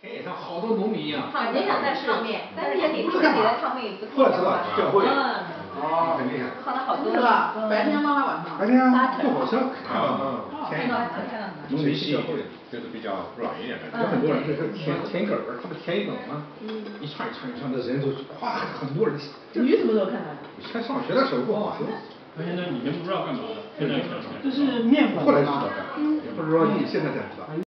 天上好多农民呀。 也想在上面，但是也给自己的上面也不太一样吧。 教会。 哦， 很厉害。 放了好多是吧？白天放还晚上？ 白天啊，坐火车看到看到农民教会， 就是比较软一点的。 有很多人是田埂儿，他不田一梗吗？一串一串一串的人就哗，很多人。 你什么时候看的？ 才上学的时候过好。 他现在以前不知道干嘛的，现在看起来。 这是面粉。 后来知道的，不是说你现在才知道。